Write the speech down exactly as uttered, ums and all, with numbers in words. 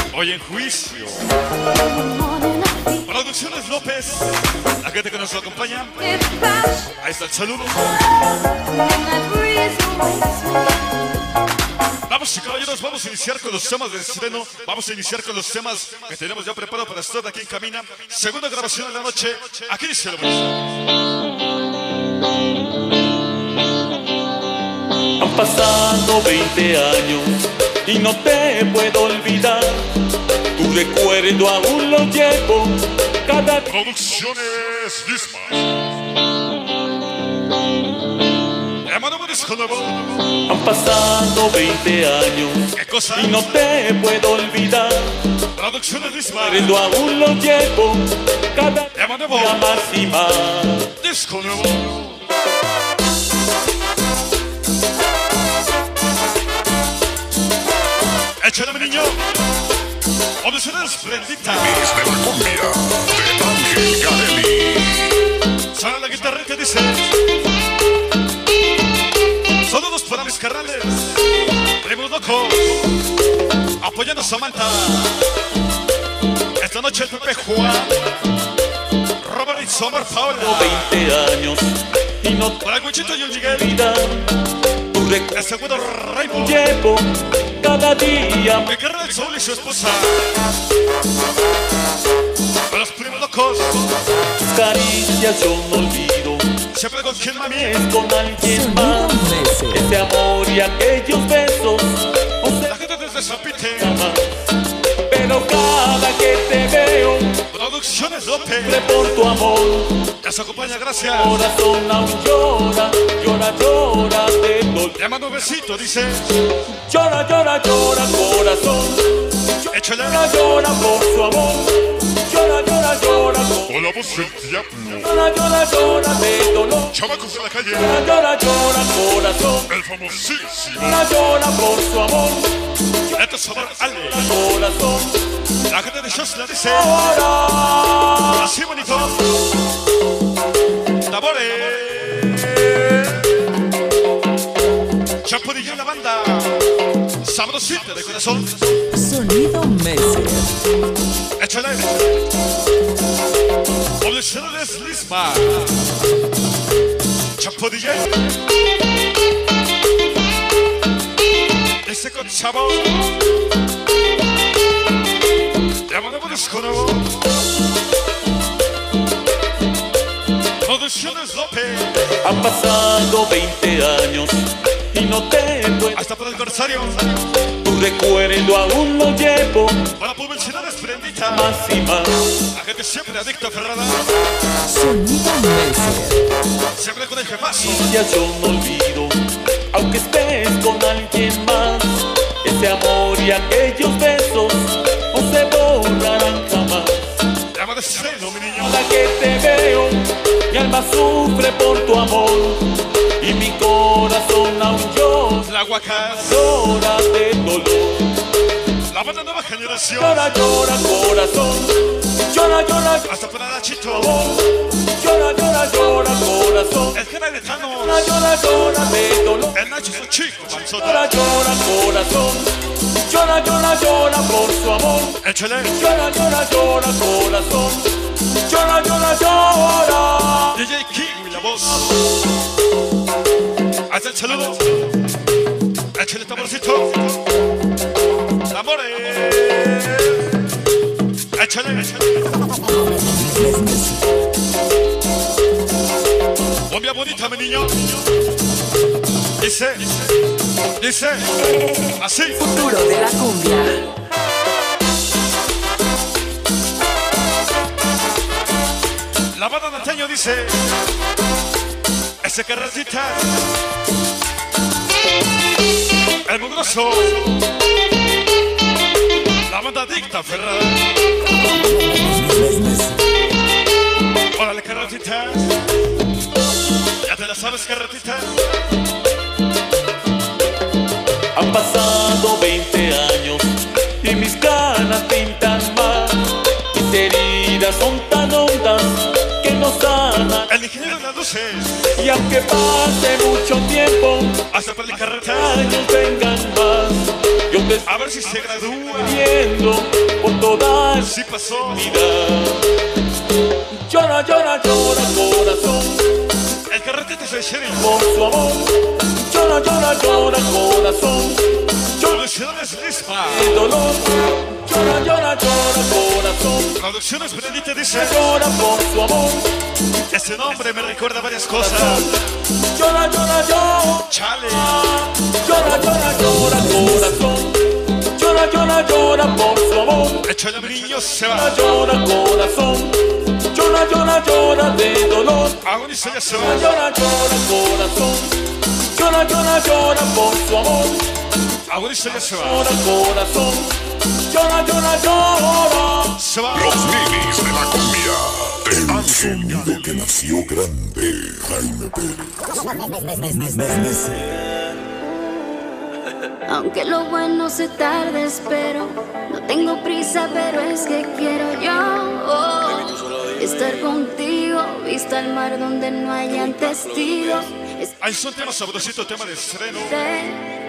Hoy en juicio. Producciones López, la gente que nos acompaña. Ahí está el saludo. Vamos y caballeros, vamos a iniciar con los temas de estreno. Vamos a iniciar con los temas que tenemos ya preparados para estar aquí en Camina. Segunda grabación de la noche. Aquí dice lo mismo. Han pasado veinte años y no te puedo olvidar. Tu recuerdo aún lo llevo cada día. Producciones Lisma. Han pasado veinte años ¿Qué cosa? y no te puedo olvidar. Producciones Lisma. Tu recuerdo aún lo llevo cada Llama nuevo. día más y más. Disco nuevo. Échale, mi niño. Audiciones Bendita. Mix de la cumbia de Ángel Garelli. Suena la guitarra que dice. Saludos para mis carnales. Primos locos. Apoyando a Samantha. Esta noche el Pepe Juan. Robert y Sommer Paula. veinte años y no te Para el Guichito y el Miguel. olvidar. Tu El recuerdo segundo Raymond. llevo cada día más. Mi carnal Saúl y su esposa. Para los primos locos. Tus caricias yo no olvido. Siempre con quien mami. Es con alguien más. Ese amor y aquellos besos no se La gente desde Zapite. llama. Pero cada que te veo Producciones López. sufre por tu amor. Les acompaña, gracias. Corazón aún llora, llora, llora de dolor. Llamando un besito, dice. Llora, llora, llora, corazón. Échale. Llora, llora por su amor. Llora, llora, llora, co- Con la voz del diablo. llora, llora, llora de dolor. Chamacos de la calle. Llora, llora, llora, corazón. El famosísimo. Llora, llora por su amor. Este sabor Ale. Corazón, La gente de Shosla dice. llora. Así bonito. Tabore. Champurilla en la banda. Sabrosita de corazón. Sonido Messer. Échale. Audiciones Lisma. Champurilla. Ese con chavo. Llamando por disco nuevo. Producciones López. Han pasado veinte años y no te puedo. Hasta para el corsario. Tu recuerdo aún lo llevo Para publicidades Bendita. más y más. La gente siempre adicta a Ferrada. Sonido Messer. Siempre con el jefazo. Ya yo no olvido, aunque estés con alguien más. Ese amor y aquellos besos no se borrarán jamás. Llama de celo, mi niño. Cada que te veo, mi alma sufre por tu amor y mi corazón aún llora, La Huacas. llora de dolor. La banda nueva generación. Llora, llora, corazón. Llora, llora, Hasta para Nachito. amor. Llora, llora, llora, corazón. El jefe de Thanos. Llora, llora, llora de dolor. El Nacho es un chico, panzota. Llora, llora, corazón. Llora, llora, llora por su amor. Échale. Llora, llora, llora, corazón. Llora, llora, llora. D J King y la voz. Hasta el saludo. Échale tamborcito. Tambores. Échale, échale. Cumbia bonita, mi niño. Dice, dice, así. Futuro de la cumbia. La banda de antaño dice, ese carretita, el mugroso, la banda adicta Ferrada. Órale, carretita, ya te la sabes, carretita. Han pasado veinte años y mis ganas pintan más. Mis heridas son tan hondas que no sanan. El ingeniero de las luces, Y aunque pase mucho tiempo, hasta para el carretita. años vengan más. Yo te A ver si se gradúa. viendo por toda Sí pasó. vida. Llora, llora, llora, corazón, El carretete se sheriff. por su amor. Llora, llora, llora, corazón, Producciones Lispa. el dolor. Llora, llora, llora, corazón, Producciones Benedita dice: llora por su amor. ese nombre me recuerda varias cosas. Llora, llora, llora. Chale. Llora, llora, llora, corazón. Llora, llora, llora por su amor. Échale brillo, se Llora, va. llora, corazón. Llora, llora, llora de dolor. Agoniza, ya se Llora, va. llora, llora, corazón. Llora, llora, llora por su amor. Agoniza, ya se va. Llora, corazón. Llora, llora, llora. Se va. Los ninis de la cumbia de El Ángel sonido que nació grande, Jaime Pérez. Aunque lo bueno se tarde, espero. No tengo prisa, pero es que quiero yo oh, estar contigo, vista al mar donde no hayan testigos. Hay un tema sabrosito, tema de estreno. Este